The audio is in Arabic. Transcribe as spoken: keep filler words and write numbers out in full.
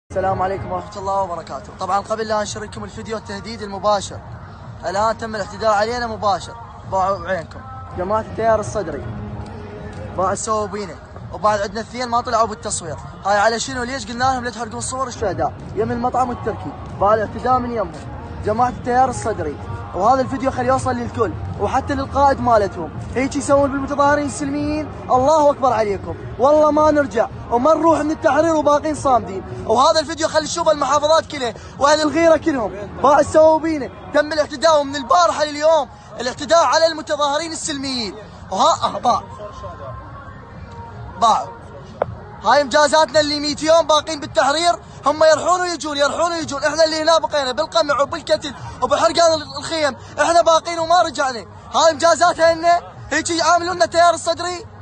السلام عليكم ورحمة الله وبركاته. طبعا قبل لا انشر لكم الفيديو التهديد المباشر، الان تم الاعتداء علينا مباشر. باعوا بعينكم جماعة التيار الصدري، باعوا سووا بينا، وبعد عندنا اثنين ما طلعوا بالتصوير. هاي على شنو؟ ليش قلنا لهم لا تحرقون صور الشهداء؟ يم المطعم التركي باع الاعتداء من يمهم جماعة التيار الصدري، وهذا الفيديو خليه يوصل للكل وحتى للقائد مالتهم. هيك يسوون بالمتظاهرين السلميين؟ الله اكبر عليكم، والله ما نرجع وما نروح من التحرير وباقين صامدين. وهذا الفيديو خلي تشوفه المحافظات كلها واهل الغيره كلهم. باع سووا بينا، تم الاعتداء من البارحه لليوم، الاعتداء على المتظاهرين السلميين. وها اه باع باعوا. هاي مجازاتنا اللي مئة يوم باقين بالتحرير، هم يرحون ويجون يرحون ويجون، احنا اللي هنا بقينا بالقمع وبالكتل وبحرقان الخيم، احنا باقين وما رجعنا. هاي مجازاتها لنا، هيك يعاملونا التيار الصدري.